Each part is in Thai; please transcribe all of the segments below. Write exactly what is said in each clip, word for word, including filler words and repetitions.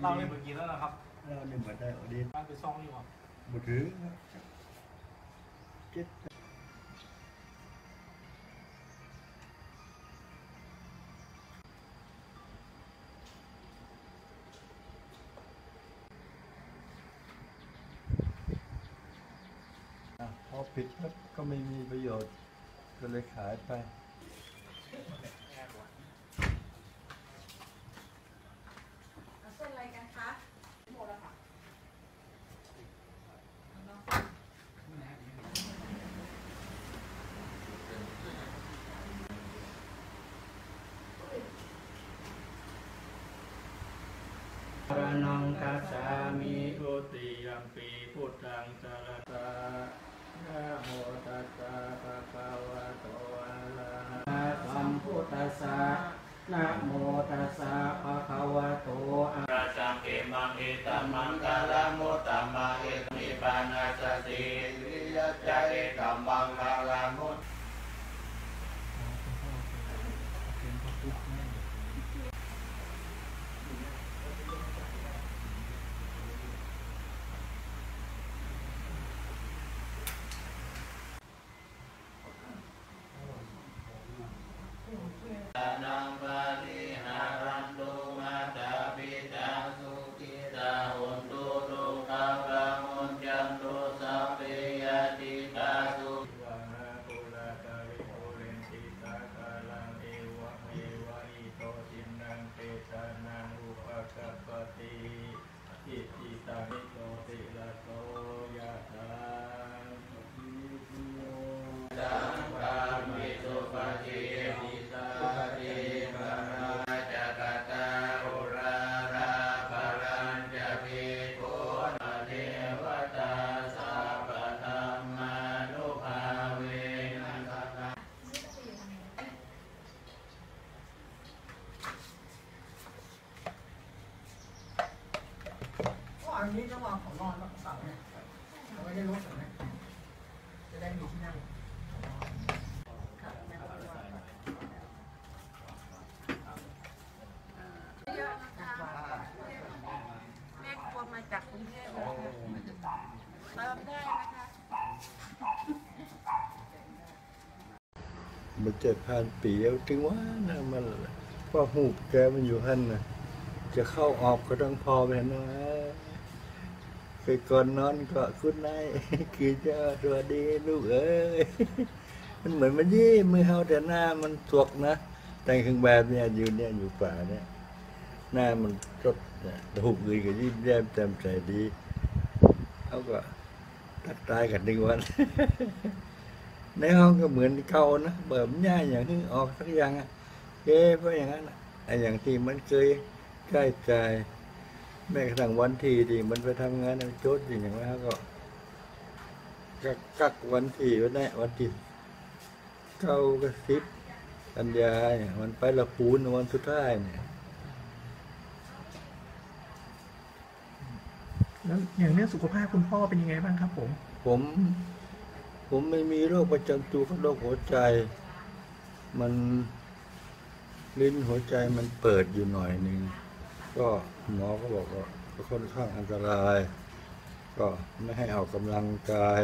เราเนี่ยเมื่อกี้แล้วนะครับเราเนี่ยเหมือนได้อดีตการไปซ่องอยู่ครับบุตรเจ็ดพอผิดก็ไม่มีประโยชน์ก็เลยขายไปเส้นอะไรกันคะหมดแล้วค่ะอรนังคัจฉามิทุติยัมปีพุทธังสรณะนะโมตัสสะภะคะวะโตอะระหะสัมพุทธัสสะนะโมตัสสะภะคะวะโตอะระสังเกมังเอตัมมังกะละมุตตะมะเอมิปานาสติวิยัจจะเอตัมมังกะละมุตนังปาริหารันตุมาตาปิตาสุขิตาหุนตุตุกะปะมุญจันตุสัพเพยติตาสุวะหาปุระตาวิโอเรนติสากาลังเอวะเมวะอิโตทินังเตชะนังอุปกัปปติอิติตังโตติละโตยะถาอิติโยสังฆามิสุปฏิปิตาติปะราจักตาอุราราภรัญจภิกขุเทวตาสัพพธรรมานุภาเวนะสัพพะก็อันนี้จะวางของนอนแล้วก็เสาเนี่ยเอาไว้ได้รถเหรอเนี่ยจะได้มีที่นั่งเยอะนะคะแม่ครัวมาจากกรุงเทพเลยค่ะเติมได้นะคะมันเจ็ดพันปีแล้วถึงว่านะมันว่าหูแกมันอยู่หันนะจะเข้าออกก็ต้องพอไปนะเคยก่อนนอนก็คุณนายคือเจ้าตัวดีลูกเอ้ยมันเหมือนมันยี่มือเฮาแต่หน้ามันสวกนะแต่งเครื่องแบบเนี่ยอยู่เนี่ยอยู่ป่าเนี่ยหน้ามันจดหูกเลยก็ยิ้มแย้มแจ่มใสดีเขาก็ตัดตายกันหนึ่งวันในห้องก็เหมือนเก่านะเบิ่มย่าอย่างนี้ออกสักอย่างอะเก้เพราะอย่างนั้นไอ้อย่างที่มันเคยใกล้ใจแม้กระทั่งวันที่ที่มันไปทำงานโจทย์อย่างนี้เขาก็กักกักวันที่วันนี้วันที่เก้ากระซิบกันยาเนี่ยมันไปละปูนวันสุดท้ายเนี่ยแล้วอย่างเรื่องสุขภาพคุณพ่อเป็นยังไงบ้างครับผมผมผมไม่มีโรคประจำตัวกับโรคหัวใจมันลิ้นหัวใจมันเปิดอยู่หน่อยหนึ่งก็หมอก็บอกว่าค่อนข้างอันตรายก็ไม่ให้ออกกำลังกาย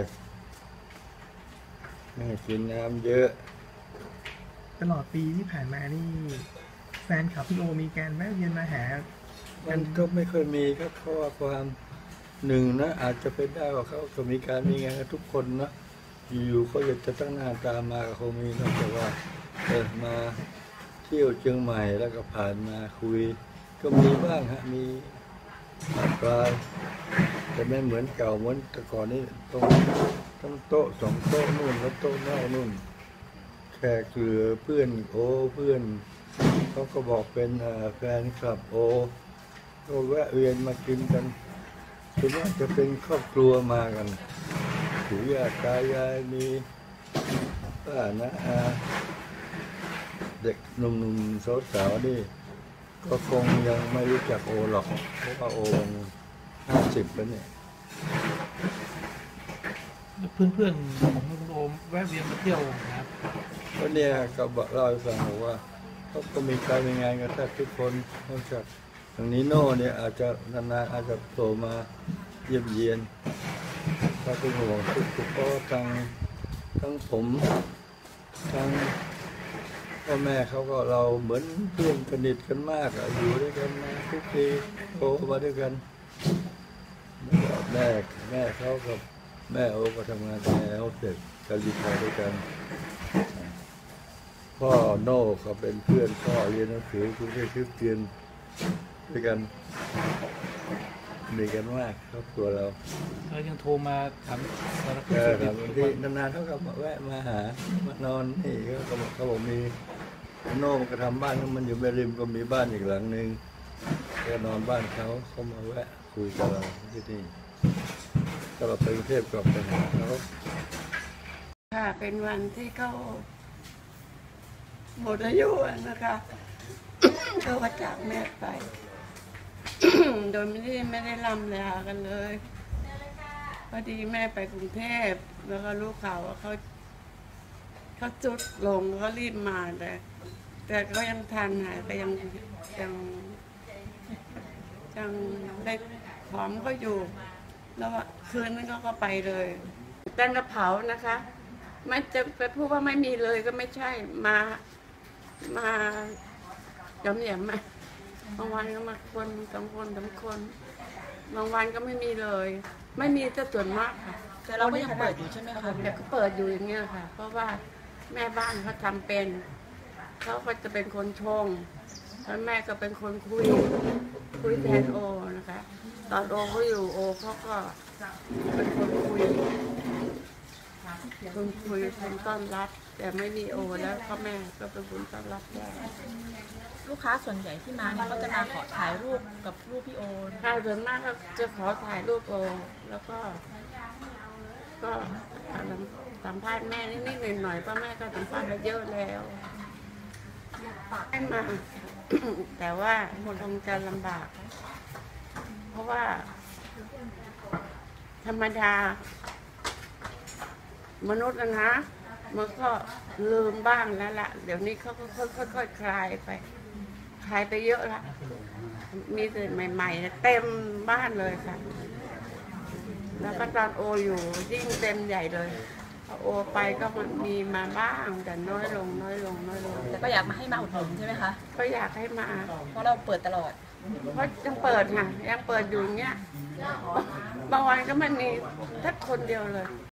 ไม่ให้กินน้ำเยอะตลอดปีที่ผ่านมานี่แฟนคลับพี่โอมีการแวะเวียนมาหามันก็ไม่เคยมีครับเพราะว่าความหนึ่งนะอาจจะเป็นได้ว่าเขาก็มีการมีงานทุกคนนะอยู่ๆเขาอยากจะตั้งหน้าตามาเขามีนอกจากว่าเออมาเที่ยวเชียงใหม่แล้วก็ผ่านมาคุยก็มีบ้างฮะมีปลายแต่ไม่เหมือนเก่าเหมือนแต่ก่อนนี้ตรงต้องโต๊ะสองโต๊ะนู่นแล้วโต๊ะนอกนู่นแขกเหลือเพื่อนโอเพื่อนเขาก็บอกเป็นแฟนคลับโอก็แวะเวียนมากินกันส่วนมากจะเป็นครอบครัวมากันปู่ย่าตายายมีป้านะอาเด็กหนุ่มๆสาวๆนี่ก็คงยังไม่รู้จักโอหรอกเพราะว่าโอห้าสิบแล้วเนี่ยเพื่อนๆของลุงโอมแวะเวียนมาเที่ยวนะครับก็เนี่ยก็บอกเล่าให้ฟังบอกว่าเขาก็มีการมีงานกันแทบทุกคนนอกจากทางนี้โน่เนี่ยอาจจะนานๆอาจจะโผล่มาเยี่ยมเยียนถ้าเป็นห่วงทุกทุกก็ทั้งทั้งผมทั้งพ่อแม่เขาก็เราเหมือนเพื่อนสนิทกันมากอะอยู่ด้วยกันมาทุกทีโตมาด้วยกันแม่แม่เขากับแม่โอก็ทำงานในแอลเสร็จกันดีพอด้วยกันพ่อโน่เขาเป็นเพื่อนพ่อเรียนหนังสือกรุงเทพคริสเตียนด้วยกันมีกันมากครอบครัวเราแล้วยังโทรมาถามสารพัดเออสิ่บางงทีนานๆเขาก็มาแวะมาหามานอนนี่เขาบอกเขาบอกมีโน่มันก็ทำบ้านมันอยู่เบริมก็มีบ้านอีกหลังหนึ่งก็นอนบ้านเขาเขามาแวะคุยกับเราที่นี่ถ้าเราไปกรุงเทพก็ไปหาเขาค่ะเป็นวันที่เขาหมดอายุอะนะคะเขาก็จากแม่ไป โดยไม่ได้ไม่ได้ลำลากันเลยพอดีแม่ไปกรุงเทพแล้วก็รู้ข่าวว่าเขาเขาจุดลงเขารีบมาแต่แต่ก็ยังทันค่ะก็ยังยังยังได้หอมก็อยู่ แล้วคืนนั้นเขาก็ไปเลยแต่กระเผานะคะไม่จะไปพูดว่าไม่มีเลยก็ไม่ใช่มามาจำเหยี่ยมมาบางวันก็มาคนสองคนสามคนบางวันก็ไม่มีเลย ไม่มีแต่ส่วนมากค่ะแต่เราก็ยังเปิดอยู่ใช่ไหมคะแต่ก็เปิดอยู่อย่างเงี้ยค่ะ เพราะว่าแม่บ้านเขาทำเป็นเขาก็จะเป็นคนชงแล้วแม่ก็เป็นคนคุยคุยแทนโอนะคะ ตอนโอเขาอยู่โอเขาก็เป็นคนคุยคนคุยคนต้อนรับ แต่ไม่มีโอแล้วก็แม่ก็เป็นคนต้อนรับแม่ลูกค้าส่วนใหญ่ที่มาเนี่ยเขาจะมาขอถ่ายรูปกับรูปพี่โอถ้าส่วนมากก็จะขอถ่ายรูปโอแล้วก็ ก็สัมภาษณ์แม่นิดๆหน่อยๆเพราะแม่ก็สัมภาษณ์ไปเยอะแล้วให้มา แต่ว่ามันคงจะลำบาก เพราะว่า ธรรมดามนุษย์นะนะมันก็ลืมบ้างแล้วล่ะ เดี๋ยวนี้เขาก็ค่อยๆคลายไป คลายไปเยอะละมีแต่ใหม่ๆเต็มบ้านเลยค่ะ แล้วก็ตอนโออยู่ยิ่งเต็มใหญ่เลยพอโอไปก็มันมีมาบ้างแต่น้อยลงน้อยลงน้อยลงแต่ก็อยากมาให้มาอุดหนุนใช่ไหมคะก็อยากให้มาเพราะเราเปิดตลอดเพราะยังเปิดค่ะยังเปิดอยู่อย่างเงี้ยบางวันก็มันมีแค่คนเดียวเลย